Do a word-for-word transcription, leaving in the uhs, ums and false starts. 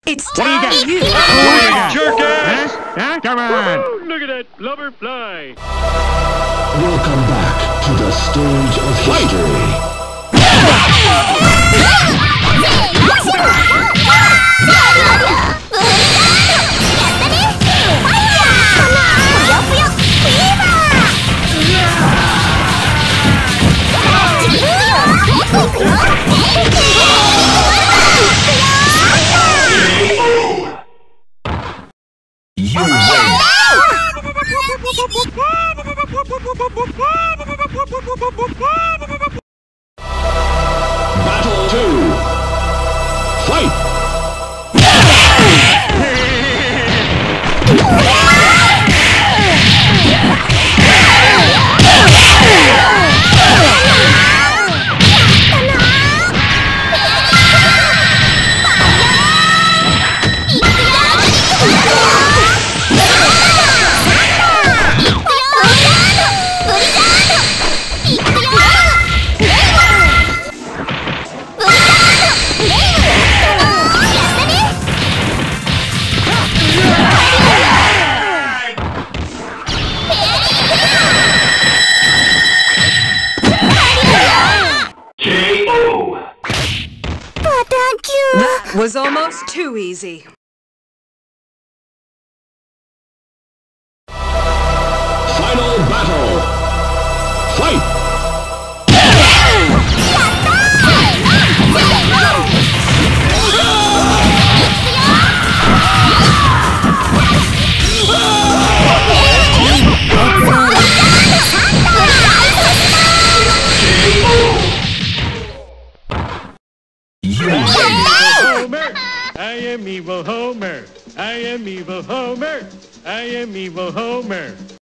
It's What do you time got? you What do you got? Jerk ass! Huh? Huh? Come on! Woo, look at that blubber fly! Welcome back to the stage of history. You win! Battle two! Fight! That was almost too easy. Final battle! Fight! You win! Homer! I am evil Homer! I am evil Homer! I am evil Homer!